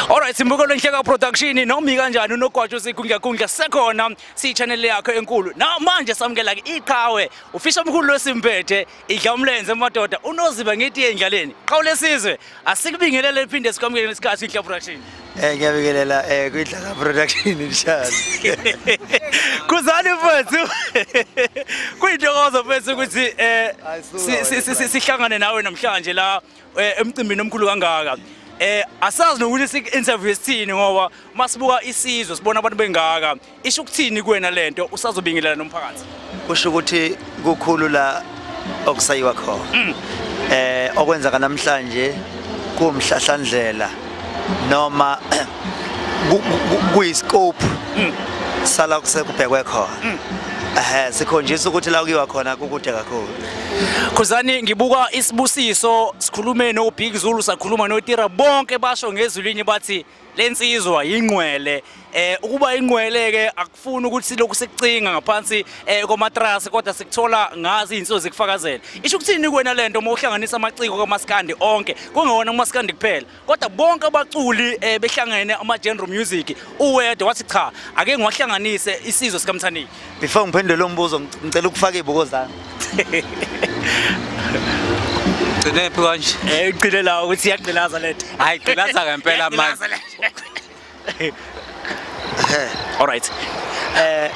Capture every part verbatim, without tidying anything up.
Alright, simbukelo Nhleka production noma kanjani unogwatsho sikungya kungya sekhona si channel yakho enkulu. Na manje samukela ke iqhawe ufisha omkhulu wesimpethe idla umlenze emadoda unoziba ngithi endlaleni. Qhawule sizwe asikubingelele liphinde sikwamukele isikhathi Nhleka production. Eh ngiyabingelela eh kwidlaka production inshallah. Khuzani mfethu. Kuyintokozo mfethu ukuthi eh sihlangane nawe namhlanje la emcimbini omkhulu kangaka. Eh asazi nokuthi sik interview sithini ngoba masibuka isizwe sibona abantu bengaka isho ukuthini kuwena lento usazobingelela nomphakathi kusho ukuthi kukhulu la okusayiwa khona eh okwenza namhlanje kumhlahlandlela noma kuyiscope sala kusekubhekwe khona eh sikhonjisa ukuthi la kuyiwa khona kukude kakhulu. Khuzani ngibuka isibusiso sikhulume no Big Zulu sakhuluma no Tira bonke basho ngezwilinye bathi lensizwa ingqwele eh ukuba ingqwele ke akufuni ukuthi lokhu sikucinga ngaphansi eh komatrasi kodwa sikuthola ngazi insizo zikufakazela. Isho ukuthini kuwena lento uma uhlanganisa amaciko kaMaskandi onke kungewona uMaskandi kuphela kodwa bonke abaculi eh behlangene ama genre music uwedwa wathi cha ake ngiwahlanganise isizwe sikaMthani. Before ngiphendule lo mbuzo ngicela ukufaka ibuko zami. Gcine phi kanje? Eh ugcine la ukuthi iyagqilaza lento. Hayi gqilaza ngempela manje. Alright. Eh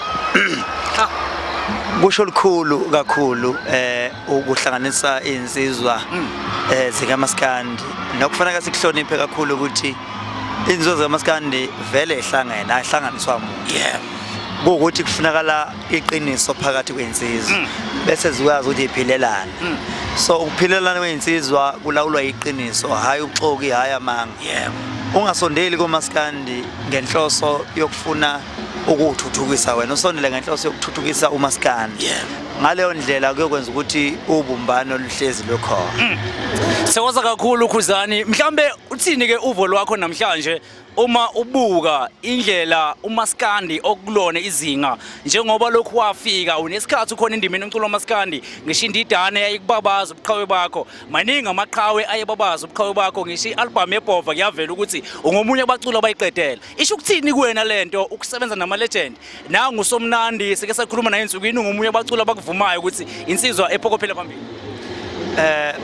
kusho likhulu kakhulu eh ukuhlanganisa insizwa eh zikaMaskandi nokufanele sikuhloniphe kakhulu ukuthi insizwa zikaMaskandi vele ehlangene ayihlanganiswa umuntu. Yeah. Ukuthi kufunakala iqiniso phakathi kwensizwa bese zikwazi ukuthi iphilelane. So ukuphilelana kwensizwa kulawulwa iqiniso hayi uxoki hayi amanga. Yeah. Ungasondeli koMaskandi ngenhloso yokufuna ukuthuthukisa wena usondele ngenhloso yokuthuthukisa uMaskandi. Yeah. Ngaleyo ndlela kuyokwenza ukuthi ubumbano luhlezi lokhona. Sewaza kakhulu Khuzani mhlambe uthini ke uvo lwakho namhlanje uma ubuka indlela uMaskandi okulona izinga njengoba lokhu wafika unesikhathi ukhona indimeni umculo waMaskandi ngisho indidane yayikubabaza ubuqhawe bakho maningi amaqhawe ayebabaza ubuqhawe bakho ngisho ialbum yebhova kuyavela ukuthi ungomunye abaculi abayiqedela. Isho ukuthini kuwena lento ukusebenza nama legend nangu usomnandi sike sakhuluma naye insukwini ungomunye abaculi abakuvumayo ukuthi insizwa ephokophela phambili. Eh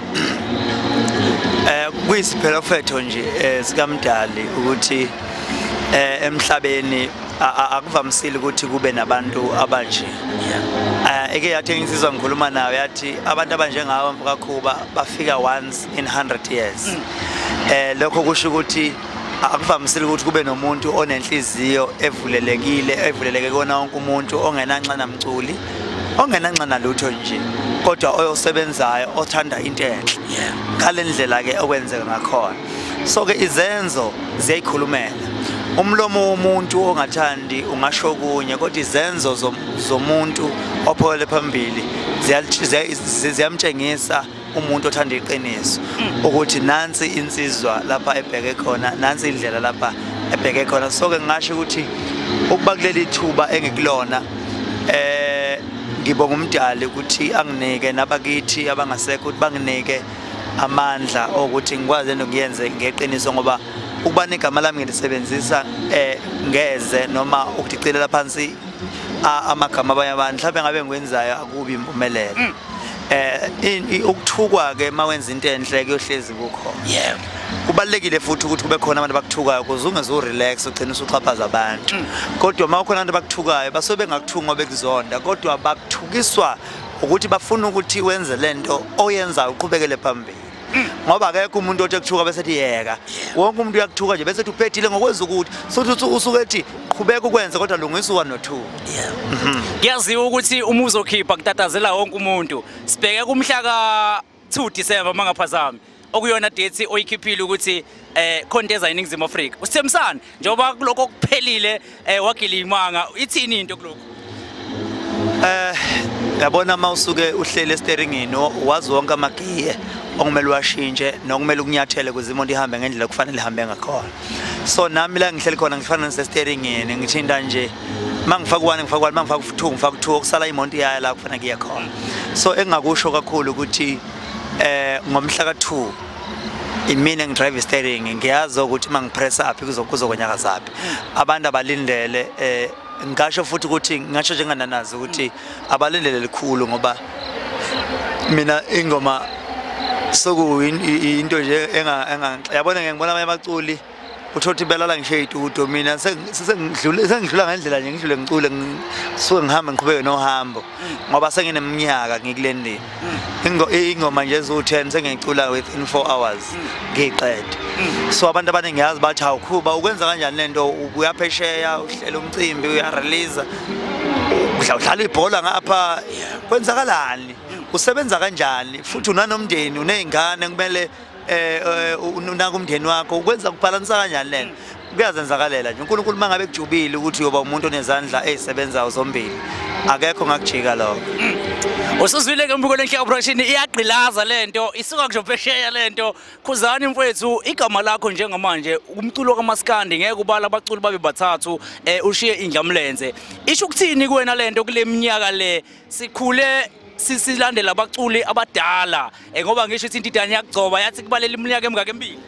Eh kuyisiphelo fetho nje sikamdali ukuthi eh emhlabeni akuvamisile ukuthi kube nabantu abanje. Eh eke yathi insizwa ngikhuluma nawe yathi abantu abanjengawe mfakakhuba bafika once in one hundred years. Eh lokho kusho ukuthi akuvamisile ukuthi kube nomuntu onenhliziyo evulelekile evuleleke kona wonke umuntu ongenanxana mculi ongenanxana lutho nje kodwa oyosebenzayo othanda into enhle. Ngalendlela ke okwenzeka ngakhona. So ke izenzo ziyayikhulumela. Umlomo womuntu ongathandi ungasho kunye kodwa izenzo zomuntu ophole phambili ziyamtshengisa umuntu othanda iqiniso ukuthi nansi insizwa lapha ebheke khona nansi indlela lapha ebheke khona. So ke ngisho ukuthi ukuba kuleli thuba engikulona eh ngibonga umdali ukuthi anginike nabakithi abangasekho ukuthi banginike amandla ukuthi ngikwazi ngiyenze ngeqiniso ngoba ukuba negama lami ngilisebenzisa eh ngeze noma ukudicelela phansi amagama abanye abantu mhlawumbe ngabe ngikwenzayo akubi impumelelo. Eh ukuthukwa ke mawenza into enhle kuyohlezi kukho. Yeah. Kubalekile futhi ukuthi kube khona abantu abakuthukayo ukuze ungezo relax ugcina usuxhaphaza abantu. Kodwa mawukhona abantu abakuthukayo basobe ngakuthunga bekuzonda kodwa bakuthukiswa ukuthi bafuna ukuthi wenze lento oyenza uqhubekele phambili. Ngoba akekho umuntu othi kuthuka bese ethi yeka. Wonke umuntu uyakuthuka nje bese ethi uphethile ngokwenza ukuthi sothi usuke ethi qhubeka ukwenza kodwa lungisa one no two. Yeah. Ngiyaziwa ukuthi uma uzokhipha kutatazela wonke umuntu. Sibheke kumhla ka two December mangaphazami. Okuyona date oyikhiphile ukuthi eh Khonteza iningizimu Afrika. Usithemsana njoba kuloko kuphelile eh wagilimanga ithini into kuloko? Eh yabona mawusuke uhlele steeringini wazi wonke amagiye okumele washintshe nokumele ukunyathele kuze imoto ihambe ngendlela kufanele ihambe ngakhona. So nami la ngihleli khona ngifana nesesteeringini ngithinda nje mangifaka one ngifaka one mangifaka two ngifaka two okusala imoto iyaya la kufanele kuye khona. So engakusho kakhulu ukuthi eh ngomhla ka two imina ngidrive steering ngiyazi ukuthi mangipress aphi kuzokuzokwenyaka zaphi abantu abalindele eh ngisho futhi ukuthi ngasho njengananazi ukuthi abalindele likhulu ngoba mina ingoma soku into nje enga yabona ngiyabona abaculi uthothi belala ngisho itudo mina sengidlula sengidlula ngendlela nje ngidlule ngicule ngisuke ngihamba ngiqhubeke nohambo ngoba sengineminyaka ngikulendini ingoma nje ezu ten sengicula within four hours ngiqede so abantu abaningi ngiyazi bathi awukhuba ukwenza kanjani lento uyaphesheya uhlela umcimbi uyarelease udlala ibhola ngapha kwenzakalani usebenza kanjani futhi unanomndeni unezingane kumele eh unaka umndeni wakho ukwenza kubalansa kanjani lento kuyazenzakalela nje uNkulunkulu mangabe kujubile ukuthi uyoba umuntu onezandla ezisebenzayo zombili akekho ngakujika lokho usuzwile ke mbuko lenhle production iyagqilaza lento isuka kujophesheya lento Khuzani mfowethu igama lakho njengamanje umculo kaMaskandi ngeke ubala abaculi babe bathathu eh ushiye indlamlenze isho ukuthini kuwena lento kule minyaka le sikhule sisilandela abaculi abadala ngoba ngisho ukuthi intidane yakugcoba yathi kubalela iminyaka emingaka emibili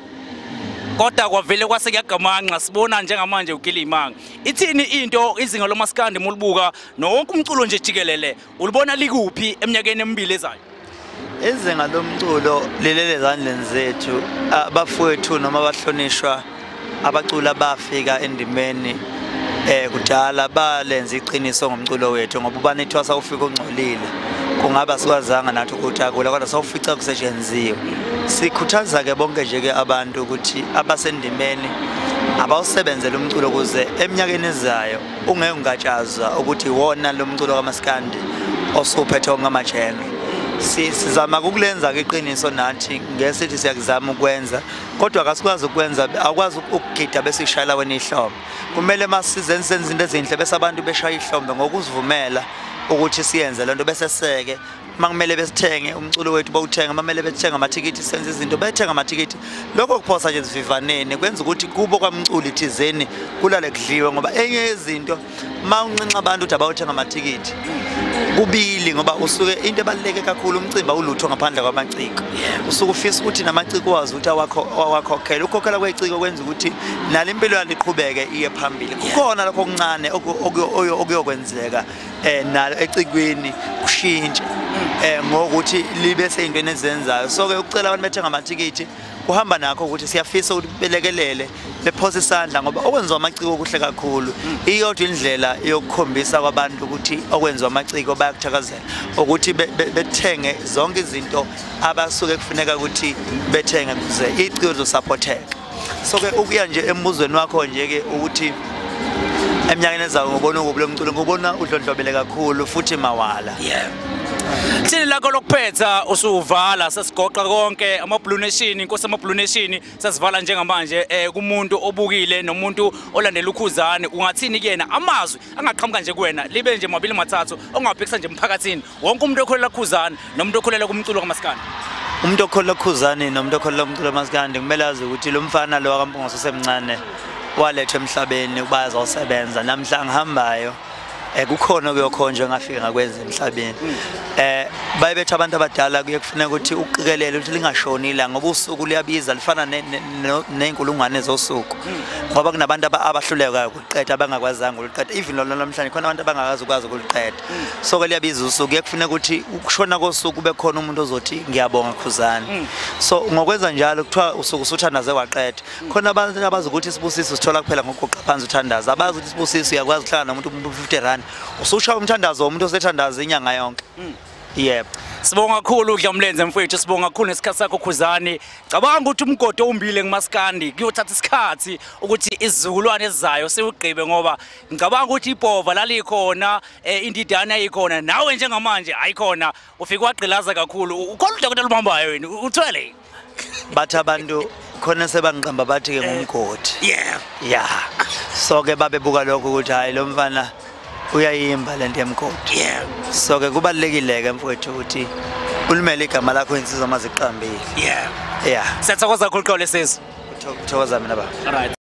kodwa kwavele kwase kuyagamanqa sibona njengamanje ugila imanga ithini into izinga loMaskandi mulibuka nonke umculo nje jikelele ulibona likuphi eminyakeni emibili ezayo izinga lomculo lilele ezandleni zethu abafowethu noma abahlonishwa abaculi abafika endimeni eh kudala balenza iqiniso ngomculo wethu ngoba ubanethwa sawufika ongcolile kungaba sikwazanga nathi ukuthi akula kodwa sawufica kusetshenzisiwe sikhuthaza ke bonke nje ke abantu ukuthi abasendimeni abawusebenzele umculo ukuze eminyakeni ezayo ungeke ungatshazwa ukuthi wona lo mculo kaMaskandi osuphethe ngamajene sizama ukulenza ke iqiniso nathi ngesithi siyakuzama ukwenza kodwa akasikwazi ukwenza akwazi ukugida bese ishayela wena ihlombe kumele masizenze senze izinto ezinhle bese abantu beshaya ihlombe ngokuzivumela ukuthi siyenze lento bese seke makumele besithenge umculo wethu bawuthenga mamele bethenga amathikithi senze izinto bethenga amathikithi lokho kuphosa nje sivivaneni kwenza ukuthi kubo kwamculi thizeni kulale kudliwe ngoba enye izinto mawuncinca abantu uthi abawuthenga amathikithi kubili ngoba usuke into ebaluleke kakhulu umcimbi awulutho ngaphandle kwamaciko usuke ufisa ukuthi namaciko wazi ukuthi awakho awakhokhela ukhokhela kweciko kwenza ukuthi nalo impilo yaliqhubeke iye phambili kukhona lokho okuncane okuyokwenzeka eh nalo ecikweni kushintshe eh ngokuthi libe seyintweni ezenzayo so ke ucela abantu bethenga amathikithi kuhamba nakho ukuthi siyafisa ukuthi belekelele bephosa isandla ngoba okwenziwa amaciko kuhle kakhulu iyodwa indlela yokukhombisa kwabantu ukuthi okwenziwa amaciko bayakuthakazela ukuthi bethenge zonke izinto abasuke kufuneka ukuthi bethenge kuze iciko lizosupporteka so ke ukuya nje embuzweni wakho nje ke ukuthi eminyakeni ezayo ngobona ukubulo umculo ngobona udlondlobele kakhulu futhi mawala yeah Thini lakho lokuphetha usuvala sesigoqa konke ama Blue Nation inkosi ama Blue Nation sesivala njengamanje eh kumuntu obukile nomuntu olandela uKhuzani ungathini kuyena amazwi angaqhamuka nje kuwena libe nje mabili mathathu ongabhekisa nje emphakathini wonke umuntu okholela uKhuzani nomuntu okholela kumculo kaMaskandi umuntu okholela uKhuzani nomuntu okholela umculo kaMaskandi kumele azi ukuthi lo mfana lo akaMpungose semncane walethwa emhlabeni ukuba azosebenza namhla ngihambayo eh kukhona kuyokhonjwa ngafika ngakwenza emhlabeni eh bayebetha abantu abadala kuye kufanele ukuthi uqikelele ukuthi lingashonile ngoba usuku liyabiza lifana nenkulungwane zosuku ngoba kunabantu abahluleka ukuqeda abangakwazanga ukuqeda even lo namhlanje khona abantu abangakazi ukwazi ukuqeda so ke liyabiza usuku kuye kufanele ukuthi ukushona kosuku kube khona umuntu ozothi ngiyabonga Khuzani so ngokwenza njalo kuthiwa usuku usuthandaze waqeda khona abantu abazi ukuthi isibusiso sithola kuphela ngokuqoqa phansi uthandaza abazi ukuthi isibusiso uyakwazi ukuhlala nomuntu fifty rand ususha umthandazo womuntu osethandaza inyanga yonke yep sibonga kakhulu uDlamlenze mfowethu sibonga kakhulu nesikhathi sakho Khuzani cabanga ukuthi umgodo ombile ngeMaskandi kuyothatha isikhathi ukuthi izizukulwane ezizayo siwugqibe ngoba ngicabanga ukuthi ibhova lalikhona indidane ayikhona nawe njengamanje ayikhona ufika wagqilaza kakhulu ukhona udokotela ubambayo wena uthwele bathi abantu khona sebangiqamba bathi ke ngumgodi yeah yeah so ke babebuka lokho ukuthi hayi lo mfana uyayimba lento yemgodi yeah so ke kubalekile ke mfowethu ukuthi ulimele igama lakho insizwa maziqambile yeah yeah siyathokoza kakhulu Gcwalisa uthokoza mina baba all right